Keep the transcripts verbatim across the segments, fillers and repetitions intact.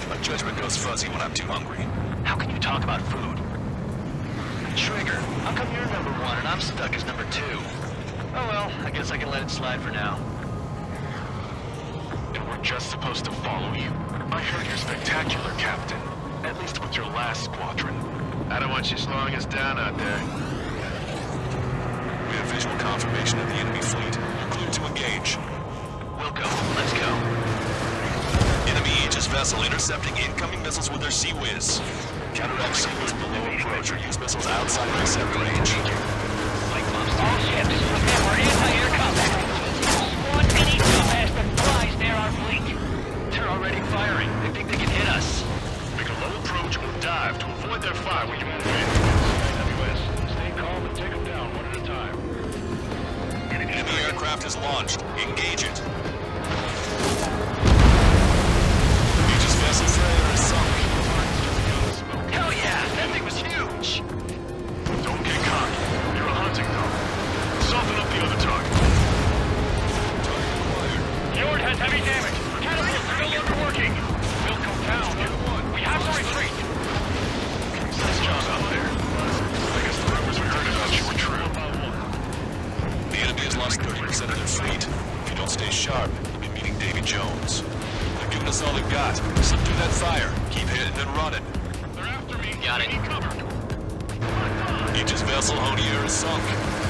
My judgment goes fuzzy when I'm too hungry. How can you talk about food? Trigger, how come you're number one and I'm stuck as number two? Oh well, I guess I can let it slide for now. And we're just supposed to follow you? I heard you're spectacular, Captain. At least with your last squadron. I don't want you slowing us down out there. We have visual confirmation of the enemy fleet. You're clear to engage. We'll go. Let's go. Enemy Aegis vessel intercepting incoming missiles with their Sea Whiz. Counteract Sea Whiz below approach or use missiles outside intercept range. All ships, remember anti-air combat. Squad any dumbass that flies near our fleet. They're already firing. They think they can hit us. Make a low approach or dive to avoid their fire when you move in. W S, stay calm and take them down one at a time. Enemy aircraft is launched. Engage it. Aegis vessel Freya is sunk. Hell yeah! That thing was huge! Don't get cocky. You're a hunting dog. Soften up the other target. Target acquired. Fjord has heavy damage. Catapults are no longer working. We'll go down. We have to retreat. Nice job out there. I guess the rumors we heard about you were true. The enemy has lost thirty percent of their fleet. If you don't stay sharp, you'll be meeting Davy Jones. They're giving us all they've got. Subdue that fire. Keep hitting and running. They're after me. Got it. Need cover. Aegis vessel Honier is sunk.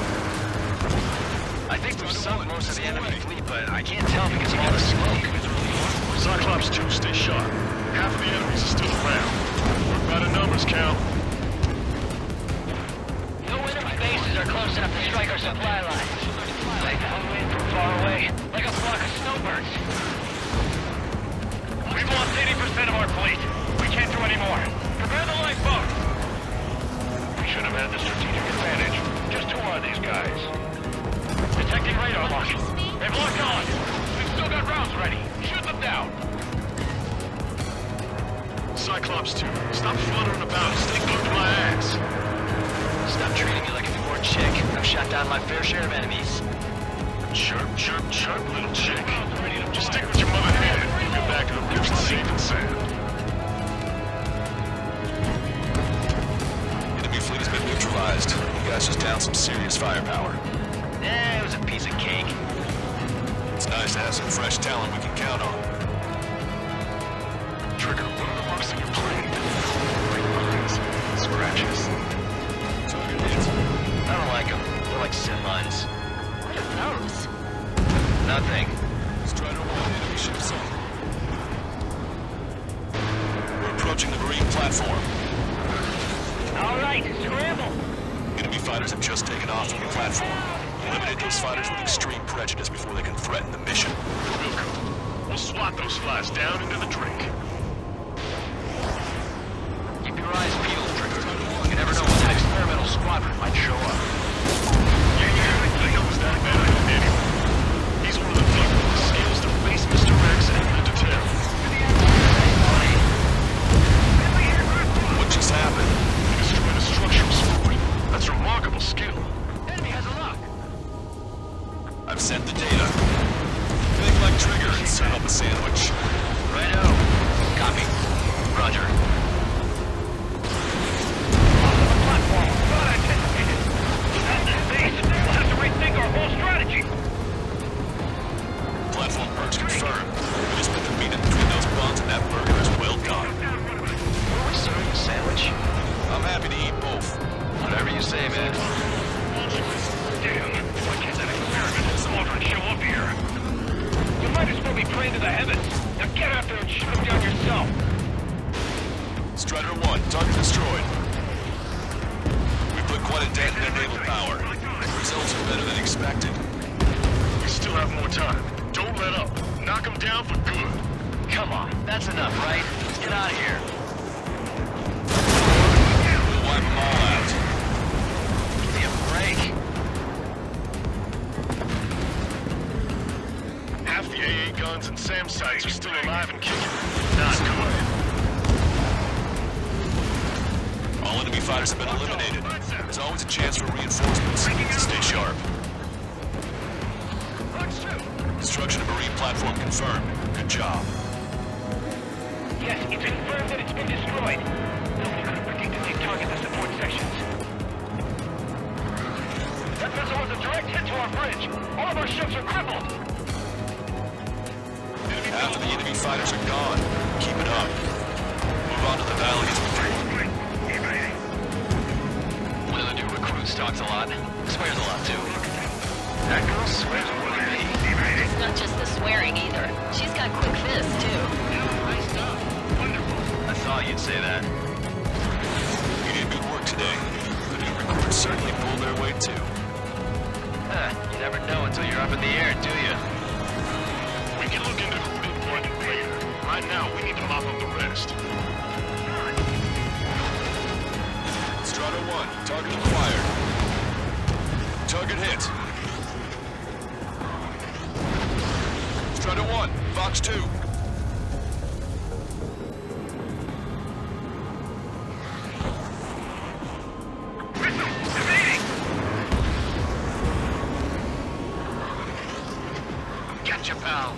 I think we've sunk most of the enemy fleet, but I can't tell because of all the smoke. Cyclops two, stay sharp. Half of the enemies are still around. We're about in numbers, Cal. No enemy bases are close enough to strike our supply lines. They come in from far away, like a flock of snowbirds. We've lost eighty percent of our fleet. We can't do any more. Prepare the lifeboat. We should have had the strategic advantage. Just who are these guys? Detecting radar lock. They've locked on. We've still got rounds ready. Shoot them down. Cyclops two, stop fluttering about and stay glued to my ass. Stop treating me like a newborn chick. I've shot down my fair share of enemies. Chirp, chirp, chirp, little chick. Just stick with your mother hand and get back to the roost safe and sound. Enemy fleet has been neutralized. You guys just down some serious firepower. Eh, it was a piece of cake. It's nice to have some fresh talent we can count on. Trigger, what are the marks on your plane? Grapevines, scratches. Target hit. I don't like them. They're like sin lines. What are those? Nothing. Strider one, enemy ship sunk. We're approaching the marine platform. All right, scramble. Enemy fighters have just taken off from the platform. Eliminate those fighters with extreme prejudice before they can threaten the mission. Wilco, we'll swat those flies down into the drink. Keep your eyes peeled, Trigger. You never know when that experimental squadron might show up. Yeah, yeah, I know it's that bad anyway. He's one of the few with the skills to face Mister Rex and Mister Terror. What just happened? He destroyed a structural support. That's remarkable skill. Enemy has a lock. I've sent the data. Think like Trigger and set up a sandwich. Righto. Copy. Roger. Platform. Not anticipated. At this base, we'll have to rethink our whole strategy. Platform perch confirmed. We just put the meat in between those buns and that burger is well done. Were we serving a sandwich? I'm happy to eat both. Whatever you say, man. Damn, why can't that experimental squadron show up here? You might as well be praying to the heavens. Now get after it and shoot them down yourself. Strider one, target destroyed. We put quite a dent in their naval power. Results are better than expected. We still have more time. Don't let up. Knock him down for good. Come on. That's enough, right? Let's get out of here. We'll wipe them all out. Give me a break. Half the A A guns and SAM sites are still alive and kicking. Not good. All enemy fighters have been eliminated. There's always a chance for reinforcements, so stay sharp. Destruction of marine platform confirmed. Good job. Yes, it's confirmed that it's been destroyed. Nobody could have predicted they'd target the support sections. That missile was a direct hit to our bridge. All of our ships are crippled. Half of the enemy fighters are gone. Keep it up. Move on to the valley as we can. One of the new recruits talks a lot. Swears a lot, too. That girl swears more than me. It's not just the swearing either. She's got quick fists, too. Nice stuff. Wonderful. I thought you'd say that. You did good work today. The new recruits certainly pulled their weight too. Huh, you never know until you're up in the air, do you? We can look into who did what later. Right now, we need to mop up the rest. Strata one, target acquired. Target hit. Strata one, Fox two. Gotcha, pal.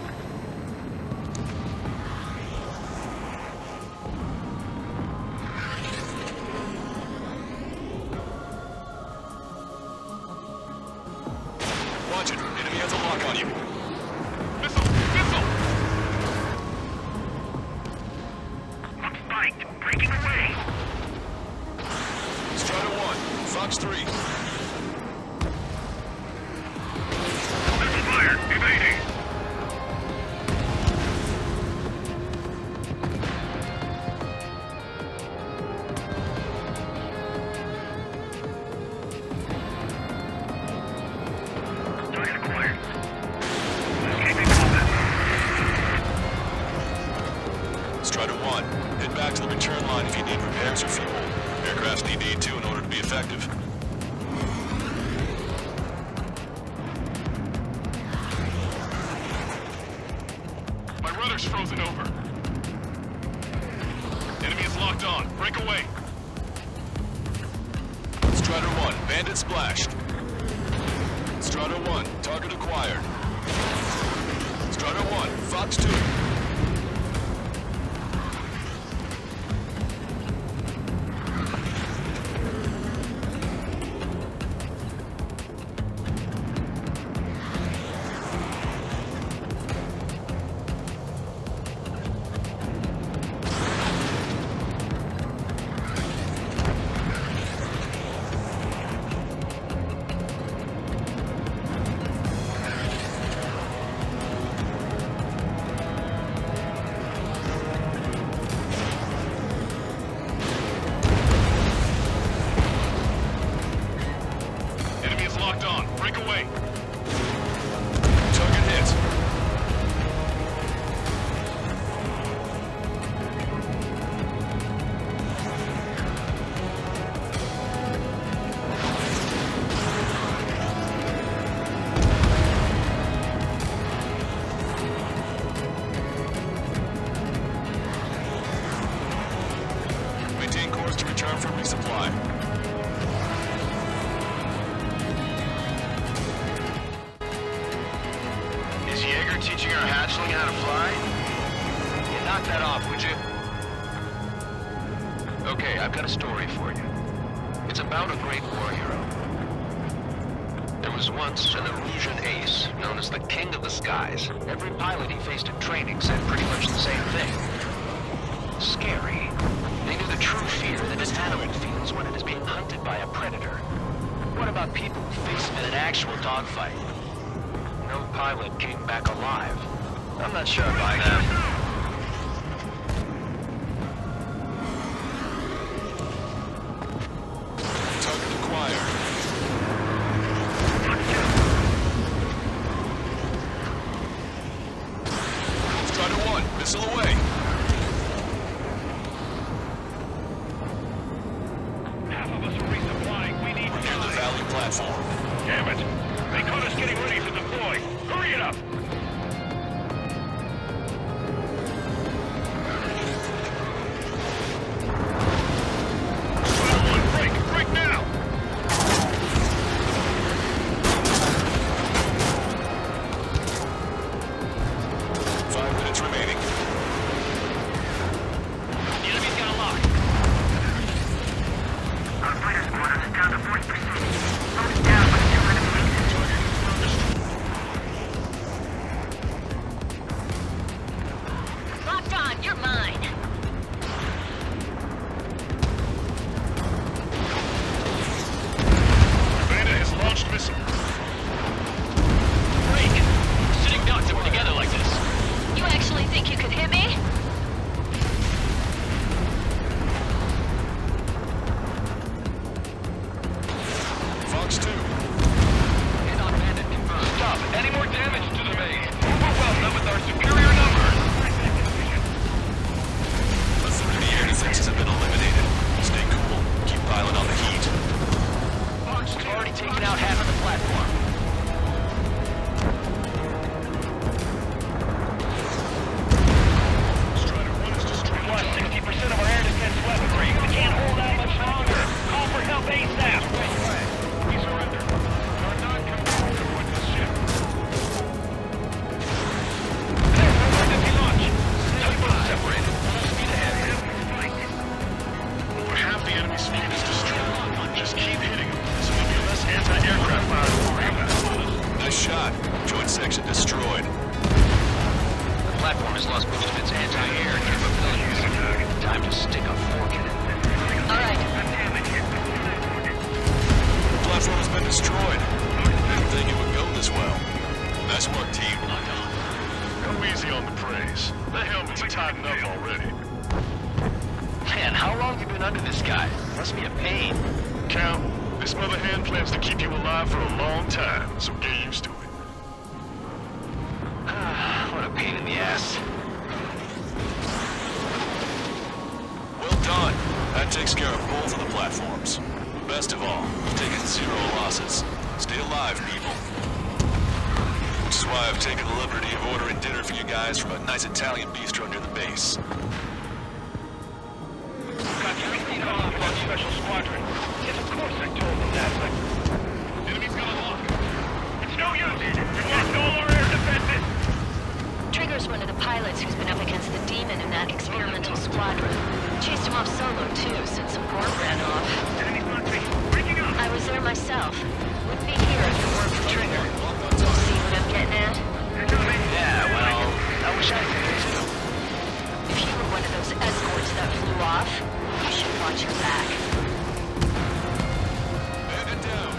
Watch it. Enemy has a lock on you. Missile! Missile! I'm spiked. Breaking away. Strata one, Fox three. Missile fired. Evading. Target acquired. Escaping combat. Strata one, head back to the return line if you need repairs or fuel. Aircrafts need aid too in order to be effective. My rudder's frozen over. Enemy is locked on. Break away. Strata one, bandit splashed. Strata one, target acquired. Strata one, Fox two. Enemy is locked on. Break away. Target hit. Maintain course to return for resupply. Is Jaeger teaching our hatchling how to fly? You knock that off, would you? Okay, I've got a story for you. It's about a great war hero. There was once an Erusian ace known as the King of the Skies. Every pilot he faced in training said pretty much the same thing. Scary. They knew the true fear that an animal feels when it is being hunted by a predator. What about people who face them in an actual dogfight? No pilot came back alive. I'm not sure by that. Target acquired. Strata one, missile away. Half of us are resupplying. We need Near the valley platform. Damn it! They caught us getting ready to deploy. Hurry it up! done to this guy? Must be a pain. Count, this mother hen plans to keep you alive for a long time, so get used to it. What a pain in the ass. Well done. That takes care of both of the platforms. Best of all, we've taken zero losses. Stay alive, people. Which is why I've taken the liberty of ordering dinner for you guys from a nice Italian bistro near the base. Got fifteen off on Special Squadron. Yes, of course I told them that, but... Enemy's got a lock. It's no use. We lost all our air defenses. Trigger's one of the pilots who's been up against the Demon in that experimental squadron. Chased him off solo, too, since some Borg ran off. Enemy's not breaking up. I was there myself. Wouldn't be here if it weren't for Trigger. See what I'm getting at? Yeah, well, I wish I could do so. If you were one of those escorts that flew off, you should watch your back. Bandit down.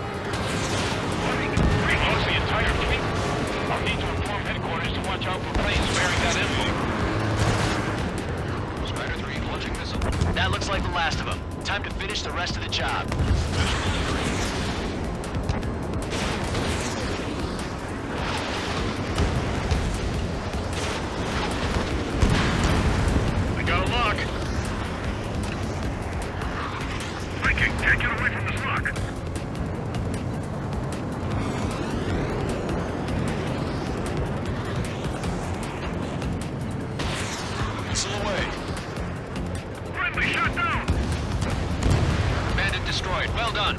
We lost the entire fleet. I'll need to inform headquarters to watch out for planes bearing that info. Spider three launching missile. That looks like the last of them. Time to finish the rest of the job. I got a lock. Viking, can't get away from this lock. Missile away. Friendly shot down. Bandit destroyed. Well done.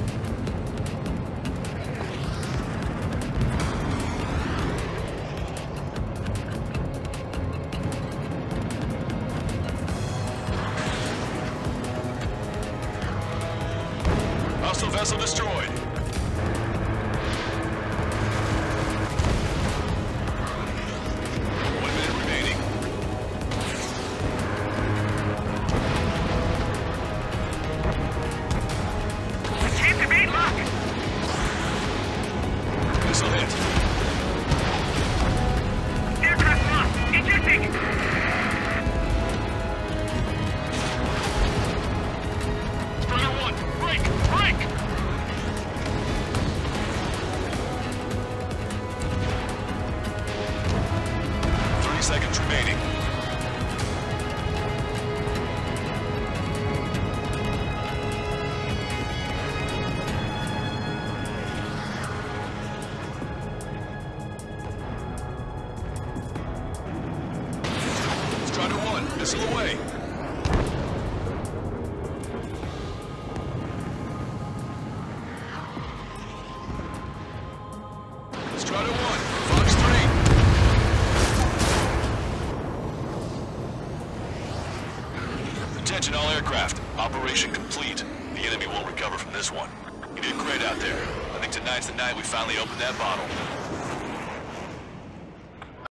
Hostile vessel destroyed. One minute remaining. Keep the beat lock. Missile hit. Aircraft locked. Ejecting. Strider one. Break. Break. Thirty seconds remaining. Strider one, missile away. Strider one, Fox three. Attention all aircraft. Operation complete. The enemy won't recover from this one. You did great out there. I think tonight's the night we finally open that bottle.